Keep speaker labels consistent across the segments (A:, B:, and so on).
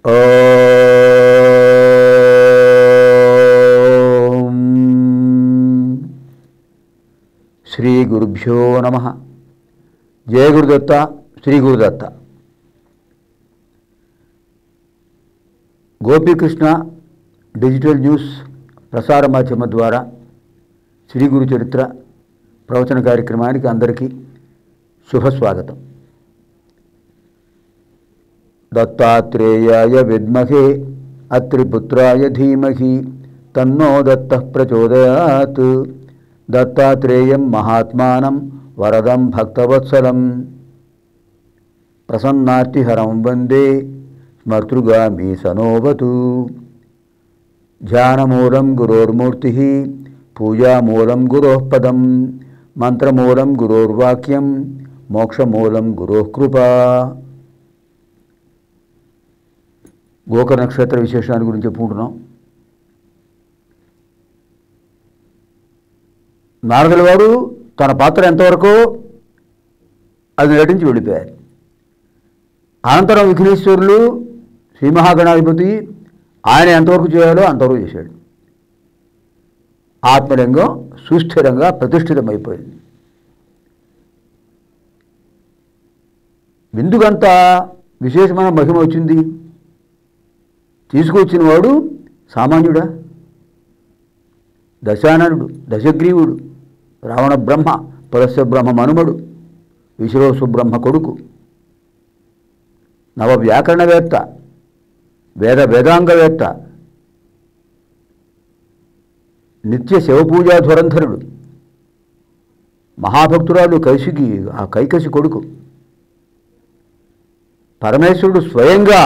A: ఓం శ్రీ గురుభ్యో నమః. జయ గురుదత్త, శ్రీ గురుదత్త. గోపీకృష్ణ డిజిటల్ న్యూస్ ప్రసార మాధ్యమం ద్వారా శ్రీ గురు చరిత్ర ప్రవచన కార్యక్రమానికి అందరికీ శుభస్వాగతం. దత్తాత్రేయాయ విద్మహే అత్రిపుత్రాయ ధీమహి తన్నో దత్తః ప్రచోదయాత్. దత్తాత్రేయం మహాత్మానం వరదం భక్తవత్సలం ప్రసన్నార్తిహరం వందే స్మర్తృగామి సనోవతు. ధ్యానమూలం గురోర్మూర్తి, పూజామూలం గురోః పదం, మంత్రమూలం గురోర్వాక్యం, మోక్షమూలం గురోః కృపా. గోకర నక్షత్ర విశేషాన్ని గురించి చెప్పుకుంటున్నాం. నారదుల వారు తన పాత్ర ఎంతవరకు అది నటించి వెళ్ళిపోయారు. అనంతరం విఘ్నేశ్వరులు శ్రీ మహాగణాధిపతి ఆయన ఎంతవరకు చేయాలో అంతవరకు చేశాడు. ఆత్మలింగం సుస్థిరంగా ప్రతిష్ఠితమైపోయింది. ఎందుకంత విశేషమైన మహిమ వచ్చింది? తీసుకొచ్చిన వాడు సామాన్యుడా? దశాననుడు, దశగ్రీవుడు, రావణ బ్రహ్మ, పులస్య బ్రహ్మ మనుమడు, విశ్రోసు బ్రహ్మ కొడుకు, నవ వ్యాకరణవేత్త, వేదాంగవేత్త, నిత్య శివపూజా ధురంధరుడు, మహాభక్తురాలు కైశికి, ఆ కైకసి కొడుకు, పరమేశ్వరుడు స్వయంగా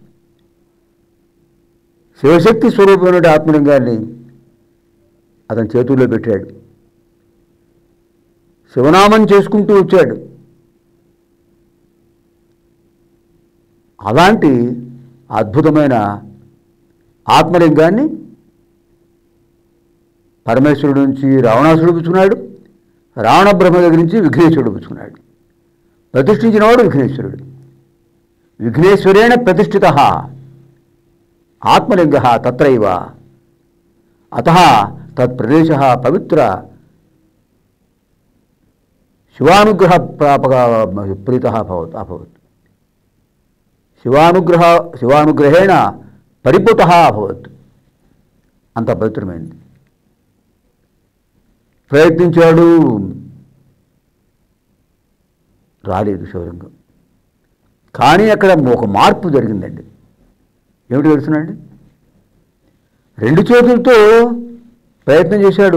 A: శివశక్తి స్వరూపమైన ఆత్మలింగాన్ని అతని చేతుల్లో పెట్టాడు. శివనామం చేసుకుంటూ వచ్చాడు. అలాంటి అద్భుతమైన ఆత్మలింగాన్ని పరమేశ్వరుడు నుంచి రావణాసుడు పుచ్చుకున్నాడు, రావణ బ్రహ్మ దగ్గర నుంచి విఘ్నేశ్వరుడు పుచ్చుకున్నాడు. ప్రతిష్ఠించినవాడు విఘ్నేశ్వరుడు. విఘ్నేశ్వరేణ ప్రతిష్ఠిత ఆత్మలింగ తత్రైవ. అతః తత్ప్రదేశ పవిత్ర శివానుగ్రహ ప్రీత అభవత్. శివానుగ్రహేణ పరిపుత అభవత్. అంత పవిత్రమైంది. ప్రయత్నించాడు, రాలేదు శివలింగం. కానీ అక్కడ ఒక మార్పు జరిగిందండి. ఏమిటి తెలుసునండి? రెండు చేతులతో ప్రయత్నం చేశాడు.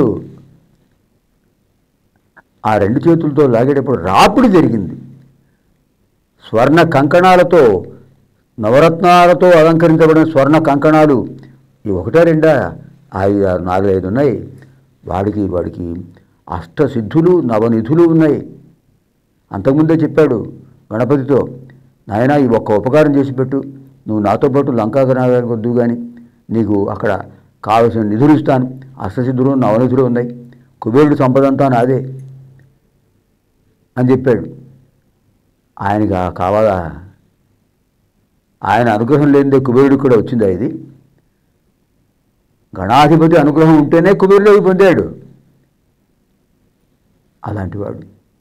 A: ఆ రెండు చేతులతో లాగేటప్పుడు రాపిడి జరిగింది. స్వర్ణ కంకణాలతో, నవరత్నాలతో అలంకరించబడిన స్వర్ణ కంకణాలు ఈ ఒకటా రెండా 5, 6, 4, 5 ఉన్నాయి. వాడికి అష్టసిద్ధులు, నవనిధులు ఉన్నాయి. అంతకుముందే చెప్పాడు గణపతితో, నాయన ఈ ఒక్క ఉపకారం చేసి పెట్టు, నువ్వు నాతో పాటు లంకాగణానికి వద్దు కానీ నీకు అక్కడ కావలసిన నిధులు ఇస్తాను. అష్టసిద్ధులు, నవనిధులు ఉన్నాయి. కుబేరుడు సంపదంతా నాదే అని చెప్పాడు. ఆయనకి కావాలా? ఆయన అనుగ్రహం లేనిదే కుబేరుడికి కూడా వచ్చిందా ఇది? గణాధిపతి అనుగ్రహం ఉంటేనే కుబేరుడు పొందాడు. అలాంటివాడు.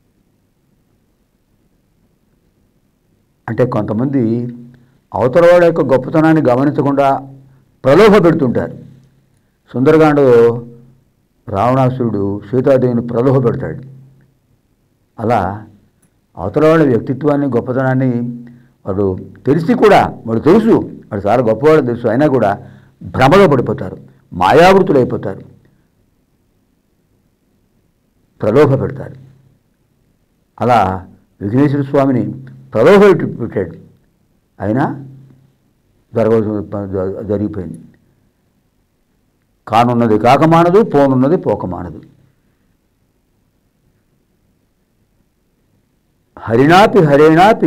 A: అంటే కొంతమంది అవతల వాడి యొక్క గొప్పతనాన్ని గమనించకుండా ప్రలోభ పెడుతుంటారు. సుందరకాండలో రావణాసురుడు సీతాదేవిని ప్రలోభ పెడతాడు. అలా అవతల వాళ్ళ వ్యక్తిత్వాన్ని, గొప్పతనాన్ని వాడు తెలిసి కూడా, వాడు తెలుసు వాడు చాలా గొప్పవాడు తెలుసు, అయినా కూడా భ్రమలో పడిపోతారు, మాయావృతులు అయిపోతారు, ప్రలోభ పెడతారు. అలా విఘ్నేశ్వర స్వామిని ప్రలోభ పెట్టాడు. అయినా జరిగిపోయింది. కానున్నది కాకమానదు, పోనున్నది పోకమానదు. హరిణాపి హరేణాపి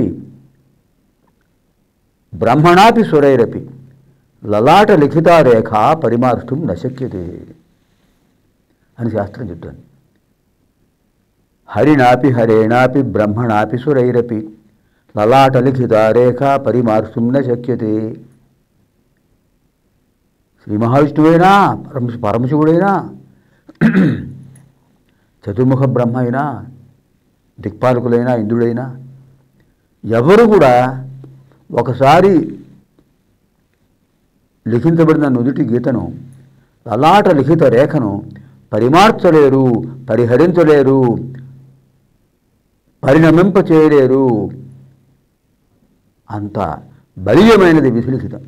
A: బ్రహ్మణాపి సురైరపి లలాట లిఖితా రేఖ పరిమార్ష్టం నశక్యతే అని శాస్త్రం చెప్తాను. హరిణాపి హరేణాపి బ్రహ్మణాపి సురైరపి లలాట లిఖితా రేఖ పరిమార్ష్టం నశక్యతే. శ్రీ మహావిష్ణువైనా పరమశివుడైనా చతుర్ముఖ బ్రహ్మ అయినా దిక్పాలకులైనా ఇంద్రుడైనా ఎవరు కూడా ఒకసారి లిఖించబడిన నుదుటి గీతను లలాట లిఖిత రేఖను పరిమార్చలేరు, పరిహరించలేరు, పరిణమింప చేయలేరు. అంత బలీయమైనది విధిలిఖితం.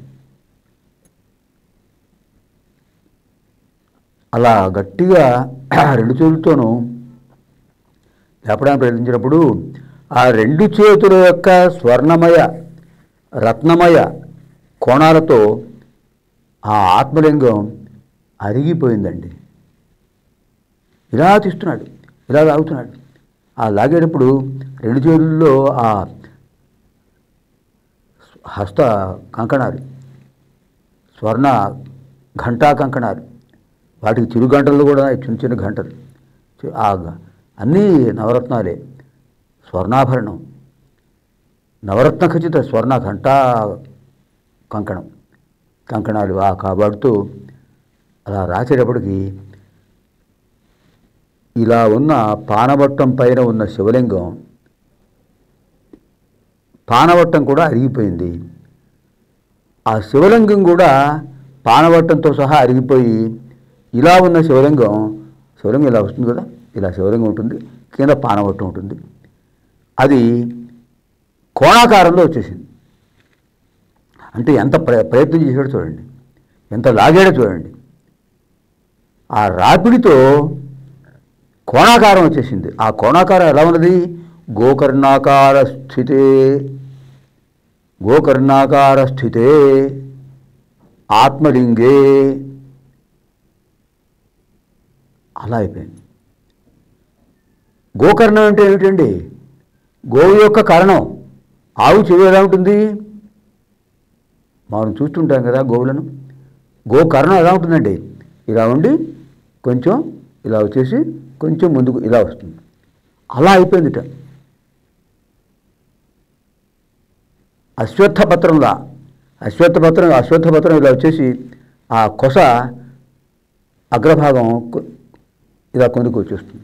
A: అలా గట్టిగా రెండు చేతులతోనూ లేపడానికి ప్రయత్నించినప్పుడు ఆ రెండు చేతుల యొక్క స్వర్ణమయ రత్నమయ కోణాలతో ఆ ఆత్మలింగం అరిగిపోయిందండి. ఇలా తీస్తున్నాడు, ఇలా లాగుతున్నాడు. ఆ లాగేటప్పుడు రెండు చేతుల్లో ఆ హస్త కంకణాలు, స్వర్ణ ఘంటా కంకణాలు, వాటికి చిరుగంటలు కూడా చిన్న చిన్న గంటలు, అన్నీ నవరత్నాలే, స్వర్ణాభరణం, నవరత్న ఖచ్చిత స్వర్ణ ఘంటా కంకణాలు ఆ కాపాడుతూ అలా రాసేటప్పటికి ఇలా ఉన్న పానవట్టం పైన ఉన్న శివలింగం పానవట్టం కూడా అరిగిపోయింది. ఆ శివలింగం కూడా పానవట్టంతో సహా అరిగిపోయి ఇలా ఉన్న శివలింగం ఇలా వస్తుంది కదా, ఇలా శివలింగం ఉంటుంది, కింద పానవట్టం ఉంటుంది. అది కోణాకారంలో వచ్చేసింది. అంటే ఎంత ప్రయత్నం చేశాడో చూడండి, ఎంత లాగాడో చూడండి. ఆ రాపిడితో కోణాకారం వచ్చేసింది. ఆ కోణాకారం ఎలా ఉన్నది? గోకర్ణాకార స్థితే ఆత్మలింగే అలా అయిపోయింది. గోకర్ణం అంటే ఏమిటండి? గోవు యొక్క కర్ణం. ఆవు చెవి ఎలా ఉంటుంది? మనం చూస్తుంటాం కదా గోవులను. గోకర్ణం ఎలా ఉంటుందండి? ఇలా ఉండి కొంచెం ఇలా వచ్చేసి కొంచెం ముందుకు ఇలా వస్తుంది. అలా అయిపోయిందిట. అశ్వత్థపత్రంలా అశ్వత్థపత్రం ఇలా వచ్చేసి ఆ కొస అగ్రభాగం ఇలా కొందుకు వచ్చేస్తుంది.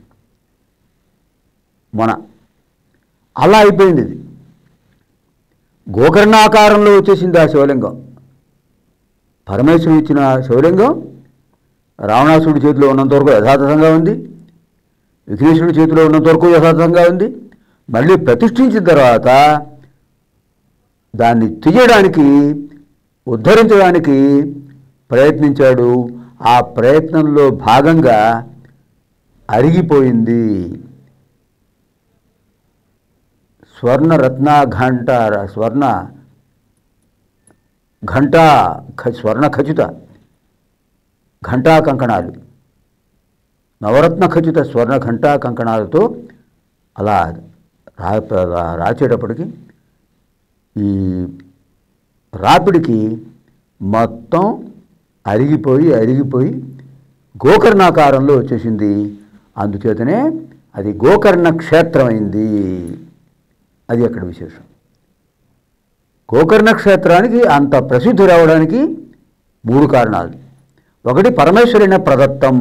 A: అలా అయిపోయింది. ఇది గోకర్ణాకారంలో వచ్చేసింది ఆ శివలింగం. పరమేశ్వరుడు ఇచ్చిన శివలింగం రావణాసుడి చేతిలో ఉన్నంతవరకు యథాతథంగా ఉంది, విఘ్నేశ్వరుడి చేతిలో ఉన్నంతవరకు యథాతథంగా ఉంది. మళ్ళీ ప్రతిష్ఠించిన తర్వాత దాన్ని తీయడానికి, ఉద్ధరించడానికి ప్రయత్నించాడు. ఆ ప్రయత్నంలో భాగంగా అరిగిపోయింది. స్వర్ణ ఖచిత ఘంటా కంకణాలు, నవరత్న ఖచిత స్వర్ణ ఘంటా కంకణాలతో అలా రాచేటప్పటికి ఈ రాపిడికి మొత్తం అరిగిపోయి గోకర్ణాకారంలో వచ్చేసింది. అందుచేతనే అది గోకర్ణ క్షేత్రమైంది. అది అక్కడ విశేషం. గోకర్ణ క్షేత్రానికి అంత ప్రసిద్ధి రావడానికి 3 కారణాలు. ఒకటి, పరమేశ్వరైన ప్రదత్తం,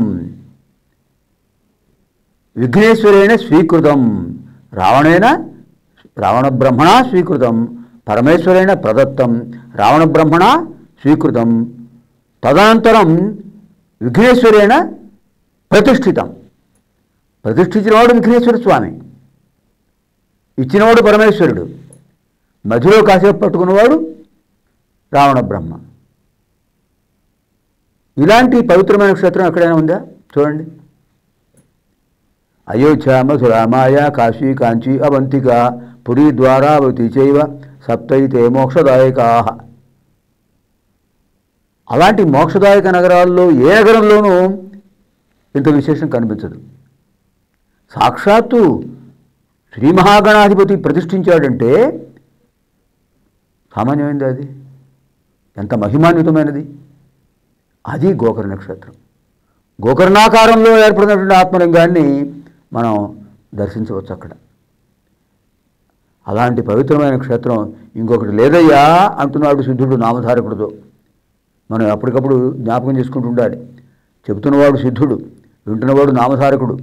A: విఘ్నేశ్వరైన స్వీకృతం, రావణ బ్రహ్మణ స్వీకృతం, పరమేశ్వరైన ప్రదత్తం, రావణ బ్రహ్మణ స్వీకృతం, తదనంతరం విఘ్నేశ్వరైన ప్రతిష్ఠితం. ప్రతిష్ఠించినవాడు విఘ్నేశ్వర స్వామి, ఇచ్చినవాడు పరమేశ్వరుడు, మధ్యలో కాసేపు పట్టుకున్నవాడు రావణ బ్రహ్మ. ఇలాంటి పవిత్రమైన క్షేత్రం ఎక్కడైనా ఉందా? చూడండి. అయోధ్య, మధుర, మాయా, కాశీ, కాంచీ, అవంతిక, పురీ, ద్వారావతి చైవ సప్తైతే మోక్షదాయకా. అలాంటి మోక్షదాయక నగరాల్లో ఏ నగరంలోనూ ఇంత విశేషం కనిపించదు. సాక్షాత్తు శ్రీ మహాగణాధిపతి ప్రతిష్ఠించాడంటే సామాన్యమైనది. అది ఎంత మహిమాన్వితమైనది. అది గోకర్ణ క్షేత్రం. గోకర్ణాకారంలో ఏర్పడినటువంటి ఆత్మలింగాన్ని మనం దర్శించవచ్చు అక్కడ. అలాంటి పవిత్రమైన క్షేత్రం ఇంకొకటి లేదయ్యా అంటున్నాడు సిద్ధుడు నామధారకుడితో. మనం ఎప్పటికప్పుడు జ్ఞాపకం చేసుకుంటూ ఉండాలి. చెబుతున్నవాడు సిద్ధుడు, వింటున్నవాడు నామధారకుడు.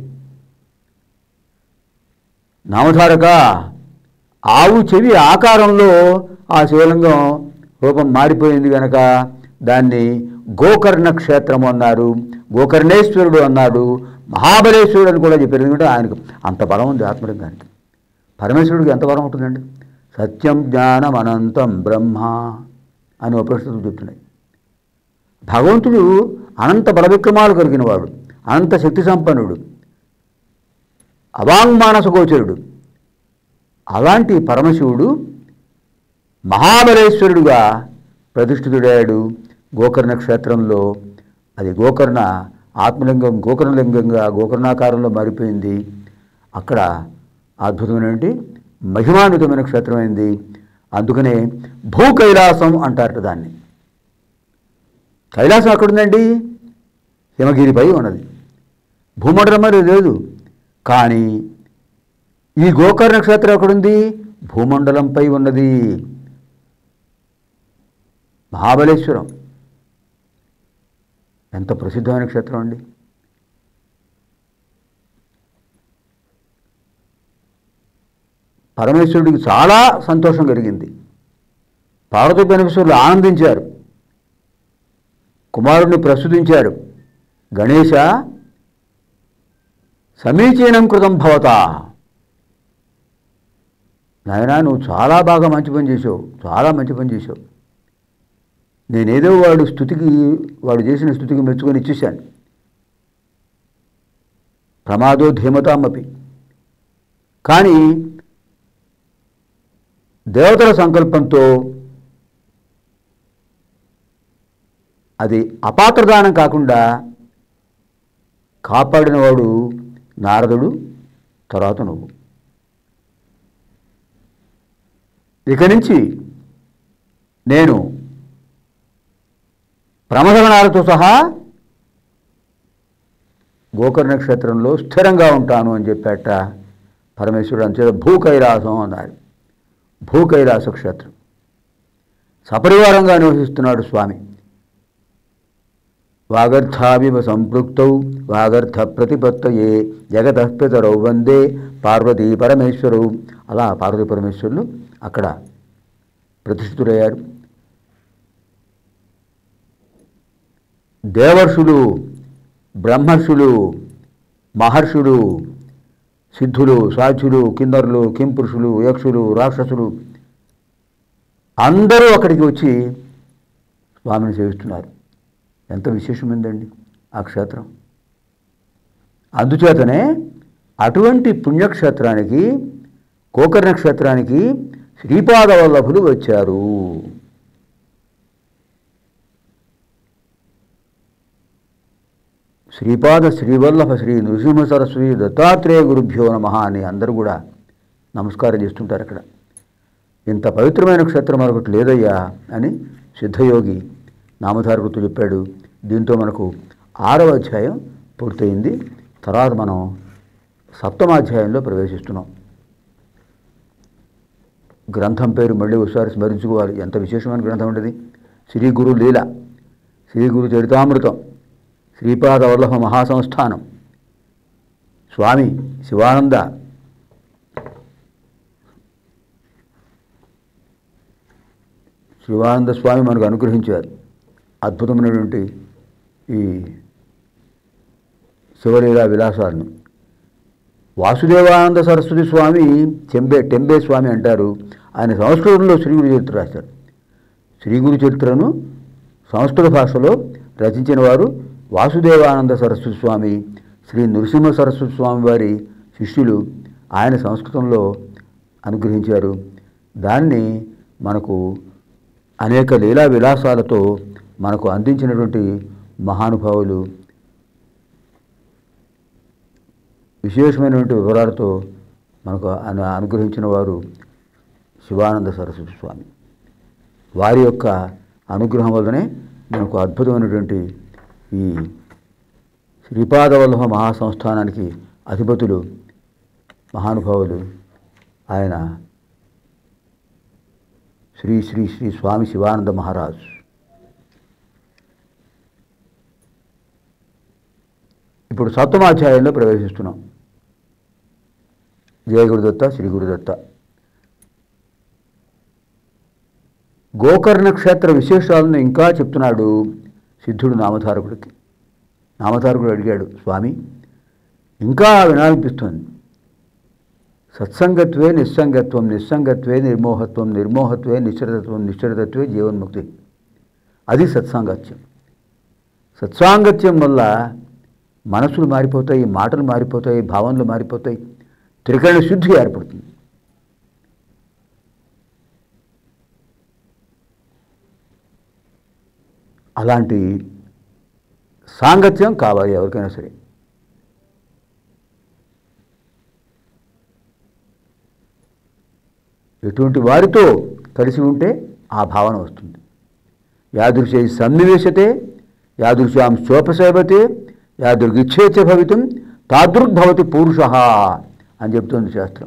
A: నామధారక ఆవు చెవి ఆకారంలో ఆ శివలింగం రూపం మారిపోయింది కనుక దాన్ని గోకర్ణ క్షేత్రము అన్నారు, గోకర్ణేశ్వరుడు అన్నాడు, మహాబలేశ్వరుడు అని కూడా చెప్పారు. ఎందుకంటే ఆయనకు అంత బలం ఉంది ఆత్మలింగానికి. పరమేశ్వరుడికి ఎంత బలం ఉంటుందండి? సత్యం జ్ఞానం అనంతం బ్రహ్మ అని ఉపనిషత్తులు చెప్తున్నాయి. భగవంతుడు అనంత బలవిక్రమాలు కలిగినవాడు, అనంత శక్తి సంపన్నుడు, అవాంగ్మానస గోచరుడు. అలాంటి పరమశివుడు మహాబలేశ్వరుడుగా ప్రతిష్ఠితుడయ్యాడు గోకర్ణ క్షేత్రంలో. అది గోకర్ణ ఆత్మలింగం గోకర్ణలింగంగా గోకర్ణాకారంలో మారిపోయింది. అక్కడ అద్భుతమైనటువంటి మహిమాన్వితమైన క్షేత్రమైంది. అందుకనే భూ కైలాసం అంటారట దాన్ని. కైలాసం ఎక్కడుందండి? హిమగిరిపై ఉన్నది. భూమండలం మరి లేదు. కానీ ఈ గోకర్ణ క్షేత్రం ఎక్కడుంది? భూమండలంపై ఉన్నది. మహాబలేశ్వరం ఎంత ప్రసిద్ధమైన క్షేత్రం అండి. పరమేశ్వరుడికి చాలా సంతోషం కలిగింది. పార్వతీ పరమేశ్వరులు ఆనందించారు, కుమారుడిని ప్రస్తుతించారు. గణేశ సమీచీనం కృతం భవత, నాయనా నువ్వు చాలా బాగా మంచి పని చేసావు, చాలా మంచి పని చేసావు. నేనేదో వాడు చేసిన స్థుతికి మెచ్చుకొని ఇచ్చేశాను. ప్రమాదో ధీమతామపి. కానీ దేవతల సంకల్పంతో అది అపాత్రదానం కాకుండా కాపాడినవాడు నారదుడు, తర్వాత నువ్వు. ఇక నుంచి నేను ప్రమదగణాలతో సహా గోకర్ణ క్షేత్రంలో స్థిరంగా ఉంటాను అని చెప్పాట పరమేశ్వరుడు. అంచేత భూ కైలాసం అన్నారు. భూ కైలాస క్షేత్రం సపరివారంగా నివసిస్తున్నాడు స్వామి. వాగర్థావివ సంపృక్తౌ వాగర్థ ప్రతిపత్తయే జగతః పితరౌ వందే పార్వతీ పరమేశ్వరౌ. అలా పార్వతీ పరమేశ్వరులు అక్కడ ప్రతిష్ఠితులయ్యారు. దేవర్షులు, బ్రహ్మర్షులు, మహర్షులు, సిద్ధులు, సాధ్యులు, కిన్నరులు, కింపురుషులు, యక్షులు, రాక్షసులు అందరూ అక్కడికి వచ్చి స్వామిని సేవిస్తున్నారు. ఎంత విశేషమైందండి ఆ క్షేత్రం. అందుచేతనే అటువంటి పుణ్యక్షేత్రానికి, గోకర్ణ క్షేత్రానికి శ్రీపాద వల్లభులు వచ్చారు. శ్రీపాద శ్రీవల్లభ శ్రీ నృసింహ సరస్వతి దత్తాత్రేయ గురుభ్యో నమః అని అందరూ కూడా నమస్కారం చేస్తుంటారు అక్కడ. ఇంత పవిత్రమైన క్షేత్రం మరొకటి లేదయ్యా అని సిద్ధయోగి నామధారకుడితో చెప్పాడు. దీంతో మనకు 6వ అధ్యాయం పూర్తయింది. తర్వాత మనం 7వ అధ్యాయంలో ప్రవేశిస్తున్నాం. గ్రంథం పేరు మళ్ళీ ఒకసారి స్మరించుకోవాలి. ఎంత విశేషమైన గ్రంథం ఉండేది. శ్రీ గురు లీల, శ్రీ గురు చరితామృతం, శ్రీపాద వల్లభ మహాసంస్థానం, స్వామి శివానంద స్వామి మనకు అనుగ్రహించారు అద్భుతమైనటువంటి ఈ శివలీలా విలాసాలను. వాసుదేవానంద సరస్వతి స్వామి టెంబే స్వామి అంటారు. ఆయన సంస్కృతంలో శ్రీ గురు చరిత్ర రాశారు. శ్రీ గురు చరిత్రను సంస్కృత భాషలో రచించిన వారు వాసుదేవానంద సరస్వతి స్వామి, శ్రీ నృసింహ సరస్వతి స్వామి వారి శిష్యులు. ఆయన సంస్కృతంలో అనుగ్రహించారు. దాన్ని మనకు అనేక లీలా విలాసాలతో మనకు అందించినటువంటి మహానుభావులు, విశేషమైనటువంటి వివరాలతో మనకు అనుగ్రహించిన వారు శివానంద సరస్వతి స్వామి. వారి యొక్క అనుగ్రహం వల్లనే మనకు అద్భుతమైనటువంటి ఈ శ్రీపాదవల్లభ మహాసంస్థానానికి అధిపతులు మహానుభావులు ఆయన శ్రీ శ్రీ శ్రీ స్వామి శివానంద మహారాజ్. ఇప్పుడు సప్తమాధ్యాయంలో ప్రవేశిస్తున్నాం. జయ గురుదత్త, శ్రీ గురుదత్త. గోకర్ణ క్షేత్ర విశేషాలను ఇంకా చెప్తున్నాడు సిద్ధుడు నామధారకుడికి. నామధారకుడు అడిగాడు, స్వామి ఇంకా వినాలనిపిస్తుంది. సత్సంగత్వే నిస్సంగత్వం, నిస్సంగత్వే నిర్మోహత్వం, నిర్మోహత్వే నిశ్చరతత్వం, నిశ్చరతత్వే జీవన్ముక్తి. అది సత్సాంగత్యం. సత్సాంగత్యం వల్ల మనసులు మారిపోతాయి, మాటలు మారిపోతాయి, భావనలు మారిపోతాయి, త్రికరణ శుద్ధి ఏర్పడుతుంది. అలాంటి సాంగత్యం కావాలి ఎవరికైనా సరే. ఎటువంటి వారితో కలిసి ఉంటే ఆ భావన వస్తుంది. యాదృశై సన్నివేశతే యాదృశాం శోపసేవతే యాదృగిచ్ఛేచ భవితం తాదృగ్భవతి పురుష అని చెప్తుంది శాస్త్రం.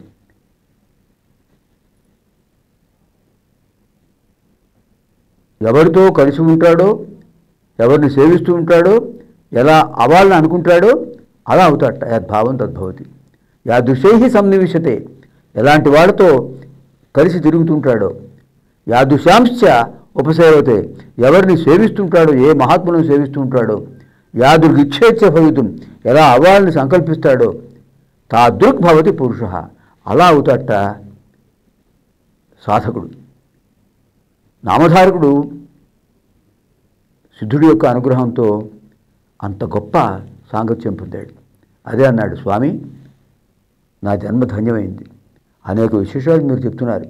A: ఎవరితో కలిసి ఉంటాడో, ఎవరిని సేవిస్తూ ఉంటాడో, ఎలా అవ్వాలని అనుకుంటాడో అలా అవుతాట. యద్భావం తద్భవతి. యాదృశై సన్నివేశతే, ఎలాంటి వాడితో కలిసి తిరుగుతుంటాడో, యాదృశాంశ్చ ఉపసేవతే, ఎవరిని సేవిస్తుంటాడో, ఏ మహాత్ములను సేవిస్తుంటాడో, యాదృగిచ్ఛేచ్ఛ భవితం, ఎలా అవ్వాలని సంకల్పిస్తాడో, తాదృగ్భవతి పురుష, అలా అవుతాట సాధకుడు. నామధారకుడు సిద్ధుడి యొక్క అనుగ్రహంతో అంత గొప్ప సాంగత్యం పొందాడు. అదే అన్నాడు, స్వామి నా జన్మ ధన్యమైంది. అనేక విశేషాలు మీరు చెప్తున్నారు.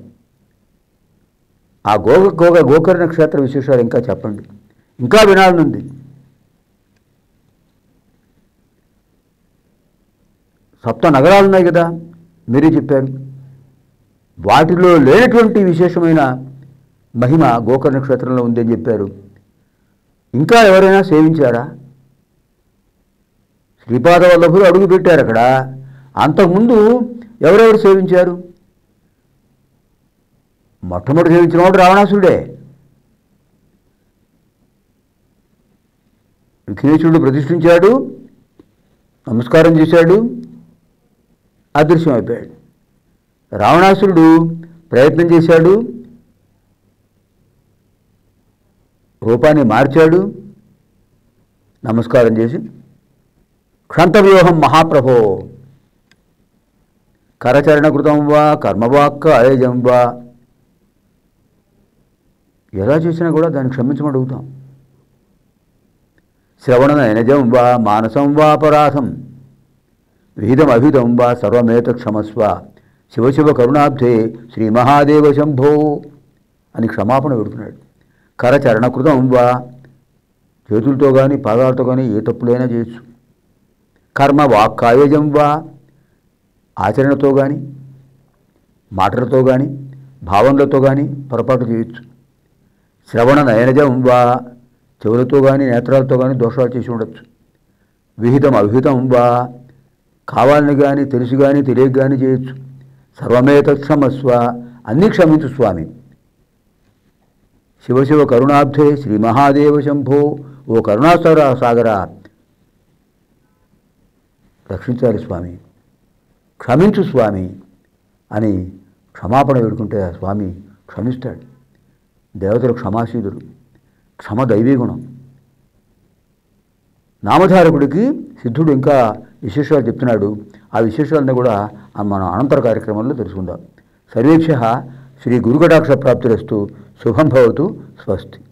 A: ఆ గోకర్ణ క్షేత్ర విశేషాలు ఇంకా చెప్పండి, ఇంకా వినాలనుంది. సప్త నగరాలు ఉన్నాయి కదా, మీరే చెప్పారు. వాటిలో లేనటువంటి విశేషమైన మహిమ గోకర్ణ క్షేత్రంలో ఉందని చెప్పారు. ఇంకా ఎవరైనా సేవించారా? శ్రీపాద వల్లభులు అడుగు పెట్టారు అక్కడ. అంతకుముందు ఎవరెవరు సేవించారు? మొట్టమొదటి సేవించిన వాడు రావణాసురుడే. విఘ్నేశ్వరుడు ప్రతిష్ఠించాడు, నమస్కారం చేశాడు, అదృశ్యమైపోయాడు. రావణాసురుడు ప్రయత్నం చేశాడు, రూపాన్ని మార్చాడు, నమస్కారం చేసి క్షంతవ్యూహం మహాప్రభో కరచరణకృతం వా కర్మవాక్క అయజం వా, ఎలా చేసినా కూడా దాన్ని క్షమించమడుగుతాం. శ్రవణనయనజం వా మానసం వా అపరాధం విహితం అభిహితం వా సర్వమేత క్షమస్వ శివశివ కరుణాబ్ధే శ్రీ మహాదేవ శంభో అని క్షమాపణ పెడుతున్నాడు. కరచరణకృతం వా, చేతులతో కానీ పాదాలతో కానీ ఏ తప్పులైనా చేయొచ్చు. కర్మ వాక్కాయజం వా, ఆచరణతో కానీ మాటలతో కానీ భావనలతో కానీ పొరపాటు చేయొచ్చు. శ్రవణ నయనజం వా, చెవులతో కానీ నేత్రాలతో కానీ దోషాలు చేసి ఉండొచ్చు. విహితం అవిహితం వా, కావాలని కానీ తెలిసి కానీ తెలియక కానీ చేయొచ్చు. సర్వమేత క్షమస్వ, అన్నీ క్షమించు స్వామి. శివశివ కరుణాబ్ధే శ్రీ మహాదేవ శంభో, ఓ కరుణాసాగర రక్షించాలి స్వామి, క్షమించు స్వామి అని క్షమాపణ వేడుకుంటే ఆ స్వామి క్షమిస్తాడు. దేవతలు క్షమాశీలురు, క్షమ దైవీ గుణం. నామధారకుడికి సిద్ధుడు ఇంకా విశేషాలు చెప్తున్నాడు. ఆ విశేషాలను కూడా మనం అనంతర కార్యక్రమంలో తెలుసుకుందాం. సర్వేభ్యః శ్రీ గురుకటాక్ష ప్రాప్తిరస్తు. శుభం భవతు. స్వస్తి.